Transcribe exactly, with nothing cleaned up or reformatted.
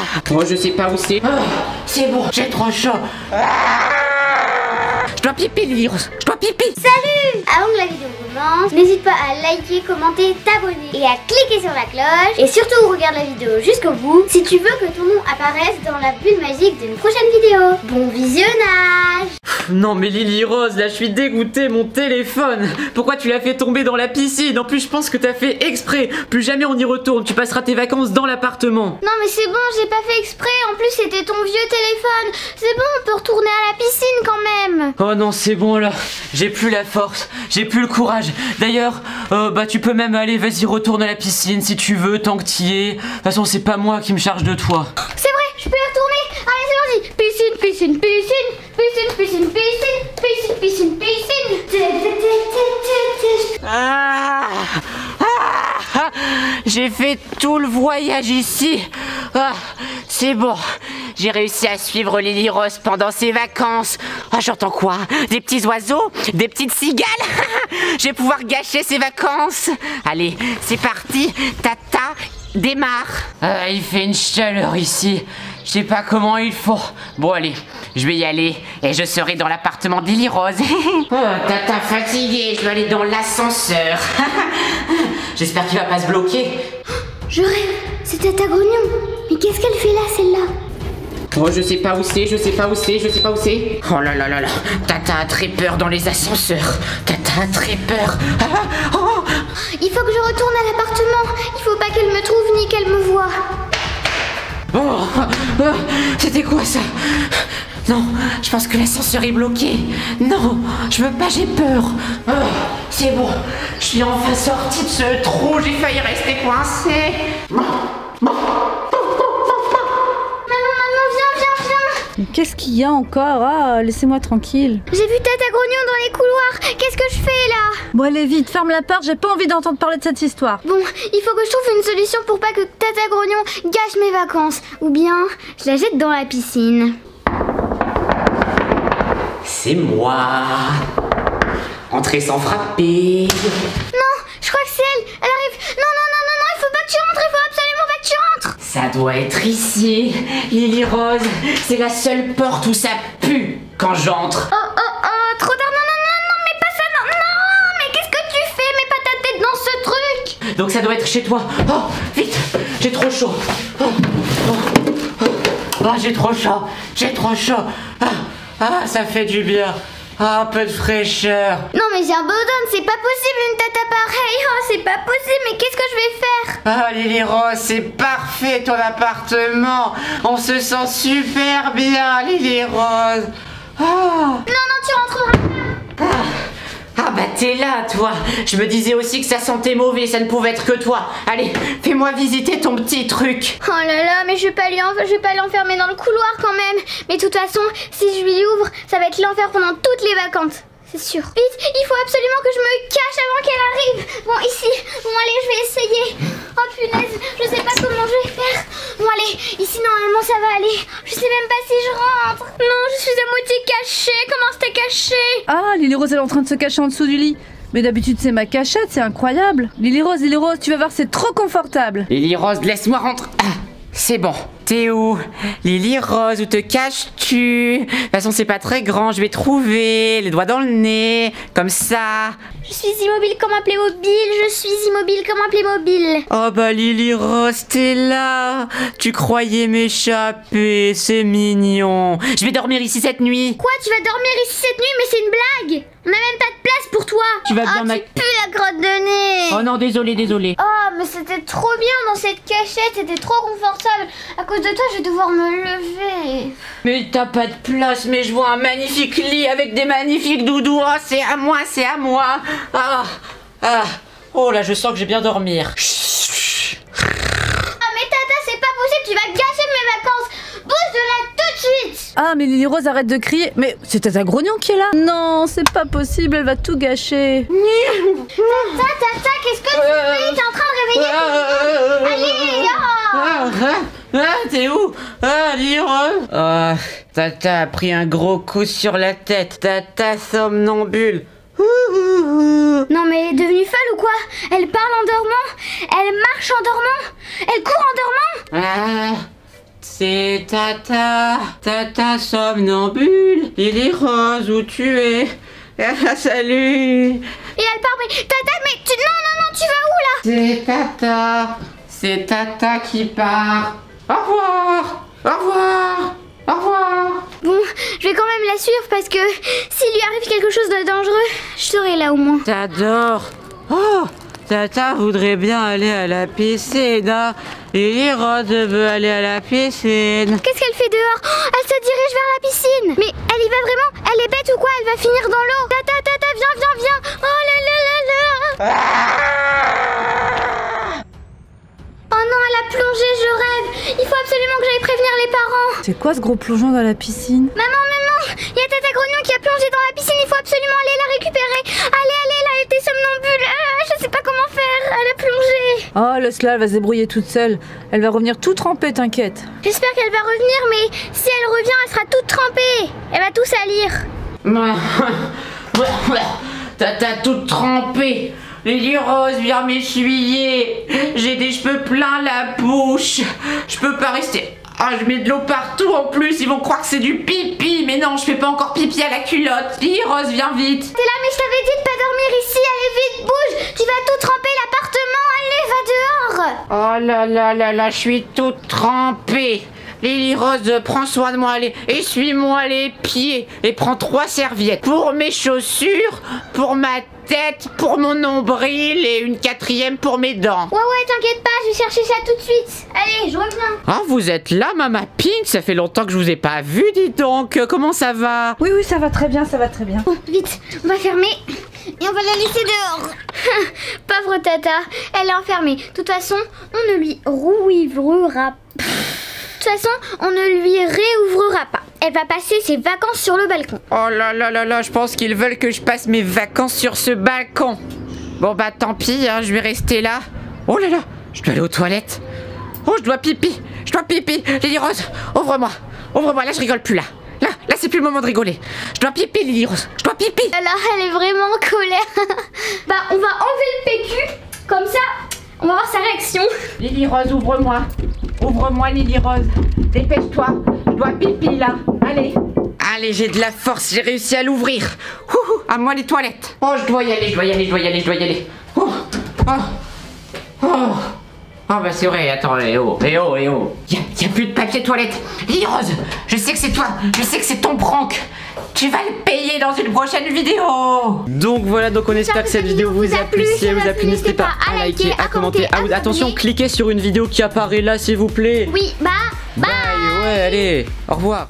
Moi je sais pas où c'est. Ah, c'est bon, j'ai trop chaud. Ah, je dois pipi, Lily Rose. Je dois pipi. Salut! Avant que la vidéo commence, n'hésite pas à liker, commenter, t'abonner et à cliquer sur la cloche. Et surtout, regarde la vidéo jusqu'au bout si tu veux que ton nom apparaisse dans la bulle magique d'une prochaine vidéo. Bon visionnage! Non mais Lily Rose, là je suis dégoûtée, mon téléphone. Pourquoi tu l'as fait tomber dans la piscine? En plus je pense que t'as fait exprès. Plus jamais on y retourne, tu passeras tes vacances dans l'appartement. Non mais c'est bon, j'ai pas fait exprès. En plus c'était ton vieux téléphone. C'est bon, on peut retourner à la piscine quand même. Oh non c'est bon là, j'ai plus la force, j'ai plus le courage. D'ailleurs, euh, bah tu peux même aller, vas-y retourne à la piscine si tu veux, tant que t'y es. De toute façon c'est pas moi qui me charge de toi. C'est vrai, je peux y retourner. Allez c'est parti. Piscine, piscine, piscine, piscine, piscine, piscine, piscine, piscine, piscine. Ah, ah, j'ai fait tout le voyage ici. Ah, c'est bon, j'ai réussi à suivre Lily Rose pendant ses vacances. Ah, j'entends quoi? Des petits oiseaux? Des petites cigales? Je vais pouvoir gâcher ses vacances. Allez, c'est parti. Tata, démarre. Ah, il fait une chaleur ici. Je sais pas comment il faut. Bon allez, je vais y aller et je serai dans l'appartement de Lily Rose. Oh, tata fatiguée, je vais aller dans l'ascenseur. J'espère qu'il va pas se bloquer. Je rêve, c'est Tata Grognon. Mais qu'est-ce qu'elle fait là, celle-là? Oh, je sais pas où c'est, je sais pas où c'est, je sais pas où c'est. Oh là là là là, Tata a très peur dans les ascenseurs. Tata a très peur. Ah, oh. Il faut que je retourne à l'appartement. Il faut pas qu'elle me trouve ni qu'elle me voie. Oh, oh, c'était quoi ça? Non, je pense que l'ascenseur est bloqué. Non, je veux pas, j'ai peur. Oh, c'est bon, je suis enfin sortie de ce trou, j'ai failli rester coincée. Qu'est-ce qu'il y a encore? Ah, laissez-moi tranquille. J'ai vu Tata Grognon dans les couloirs. Qu'est-ce que je fais là? Bon, allez vite, ferme la porte, j'ai pas envie d'entendre parler de cette histoire. Bon, il faut que je trouve une solution pour pas que Tata Grognon gâche mes vacances. Ou bien, je la jette dans la piscine. C'est moi. Entrez sans frapper. Non, je crois que c'est elle. Elle arrive. Non, non, non, non, non, il faut pas que tu rentres. Il faut absolument pas que tu rentres. Ça doit être ici, Lily Rose. C'est la seule porte où ça pue quand j'entre. Oh, oh, oh, trop tard. Non, non, non, non, mais pas ça, non, non. Mais qu'est-ce que tu fais? Mets pas ta tête dans ce truc. Donc ça doit être chez toi. Oh, vite, j'ai trop chaud. Oh, oh, oh, oh, j'ai trop chaud. J'ai trop chaud. Ah, ah, ça fait du bien. Ah, un peu de fraîcheur. Non mais j'abandonne, c'est pas possible une tata pareille. Oh, c'est pas possible, mais qu'est-ce que je vais faire? Ah, Lily Rose, c'est parfait ton appartement. On se sent super bien, Lily Rose. Ah. Non, non, tu rentreras pas. Ah. Ah bah t'es là toi. Je me disais aussi que ça sentait mauvais, ça ne pouvait être que toi. Allez, fais-moi visiter ton petit truc. Oh là là, mais je vais pas lui en... je vais pas l'enfermer dans le couloir quand même. Mais de toute façon, si je lui ouvre, ça va être l'enfer pendant toutes les vacances. C'est sûr. Vite, il faut absolument que je me cache avant qu'elle arrive. Bon, ici. Bon, allez, je vais essayer. Oh punaise, je sais pas comment je vais faire. Bon, allez, ici, normalement, ça va aller. Je sais même pas si je rentre. Non, je suis à moitié cachée. Comment c'était caché? Ah, Lily Rose, elle est en train de se cacher en dessous du lit. Mais d'habitude, c'est ma cachette, c'est incroyable. Lily Rose, Lily Rose, tu vas voir, c'est trop confortable. Lily Rose, laisse-moi rentrer. Ah, c'est bon. T'es où? Lily Rose, où te caches-tu? De toute façon, c'est pas très grand, je vais trouver. Les doigts dans le nez, comme ça. Je suis immobile comme un Playmobil, je suis immobile comme un Playmobil. Oh bah Lily Rose, t'es là. Tu croyais m'échapper, c'est mignon. Je vais dormir ici cette nuit. Quoi, tu vas dormir ici cette nuit? Mais c'est une blague. On a même pas de place pour toi. Tu vas bien oh, ma... tu pues la crotte de nez. Oh non, désolé, désolé. Oh, mais c'était trop bien dans cette cachette, c'était trop confortable. À cause de toi, je vais devoir me lever. Mais t'as pas de place, mais je vois un magnifique lit avec des magnifiques doudous. Oh, c'est à moi, c'est à moi. Ah, ah. Oh là, je sens que j'ai bien dormir. Ah, mais tata, c'est pas possible, tu vas gâcher mes vacances. Bouge de là tout de suite. Ah, mais Lily Rose, arrête de crier. Mais c'est Tata Grognon qui est là. Non, c'est pas possible, elle va tout gâcher. Tata, tata, qu'est-ce que tu fais? T'es en train de réveiller Allez, ah, ah, t'es où? Ah, Lily Rose. Ah, Tata a pris un gros coup sur la tête. Tata somnambule. Non mais elle est devenue folle ou quoi? Elle parle en dormant, elle marche en dormant, elle court en dormant. Ah, C'est Tata, Tata somnambule. Lily Rose, où tu es? Ah, salut. Et elle part, mais Tata, mais tu... Non, non, non, tu vas où là? C'est Tata, c'est Tata qui part. Au revoir, au revoir, au revoir. Bon, je vais quand même la suivre parce que s'il lui arrive quelque chose de dangereux, je serai là au moins. T'adores. Oh, Tata voudrait bien aller à la piscine, hein. Lily Rose veut aller à la piscine. Qu'est-ce qu'elle fait dehors? Oh, elle se dirige vers la piscine. Mais elle y va vraiment? Elle est bête ou quoi? Elle va finir dans l'eau. Tata, Tata, viens, viens, viens. Oh là là là là. Oh non, elle a plongé, je rêve. Il faut absolument que j'aille prévenir les parents. C'est quoi ce gros plongeon dans la piscine? Maman, maman, il y a Tata Grognon qui a plongé dans la piscine. Il faut absolument aller la récupérer. Allez, allez, là, elle était somnambule. Euh, je sais pas comment faire. Elle a plongé. Oh, laisse-la, elle va se débrouiller toute seule. Elle va revenir toute trempée, t'inquiète. J'espère qu'elle va revenir, mais si elle revient, elle sera toute trempée. Elle va tout salir. Tata toute trempée. Lily Rose, viens m'essuyer. J'ai des cheveux plein la bouche. Je peux pas rester. Ah, je mets de l'eau partout en plus. Ils vont croire que c'est du pipi. Mais non, je fais pas encore pipi à la culotte. Lily Rose, viens vite. T'es là, mais je t'avais dit de pas dormir ici. Allez vite, bouge. Tu vas tout tremper l'appartement. Allez, va dehors. Oh là là là là, je suis toute trempée. Lily Rose, prends soin de moi, allez, essuie-moi les pieds et prends trois serviettes pour mes chaussures, pour ma tête, pour mon nombril et une quatrième pour mes dents. Ouais, ouais, t'inquiète pas, je vais chercher ça tout de suite. Allez, je reviens. Ah, vous êtes là, Mama Pink? Ça fait longtemps que je vous ai pas vu, dis donc. Comment ça va? Oui, oui, ça va très bien, ça va très bien. Bon, vite, on va fermer et on va la laisser dehors. Pauvre Tata, elle est enfermée. De toute façon, on ne lui rouvrera pas. De toute façon, on ne lui réouvrira pas. Elle va passer ses vacances sur le balcon. Oh là là là là, je pense qu'ils veulent que je passe mes vacances sur ce balcon. Bon bah tant pis, hein, je vais rester là. Oh là là, je dois aller aux toilettes. Oh, je dois pipi, je dois pipi. Lily Rose, ouvre-moi, ouvre-moi, là je rigole plus là. Là, là c'est plus le moment de rigoler. Je dois pipi, Lily Rose, je dois pipi. Alors, elle est vraiment en colère. Bah, on va enlever le P Q, comme ça, on va voir sa réaction. Lily Rose, ouvre-moi. Ouvre-moi, Lily Rose. Dépêche-toi. Je dois pipi, là. Allez. Allez, j'ai de la force. J'ai réussi à l'ouvrir. Ouh, à moi les toilettes. Oh, je dois y aller, je dois y aller, je dois y aller, je dois y aller. Oh, oh, oh. Oh, bah c'est vrai. Attends, eh oh, eh oh, eh oh. Y a, y a plus de papier toilette. Lily Rose, je sais que c'est toi. Je sais que c'est ton prank. Tu vas le payer dans une prochaine vidéo. Donc voilà, donc on espère que cette vidéo vous a plu. Si elle vous a plu, n'hésitez pas à liker, à commenter, à vous... Attention, cliquez sur une vidéo qui apparaît là, s'il vous plaît. Oui, bah, bye. Bye, ouais, allez, au revoir.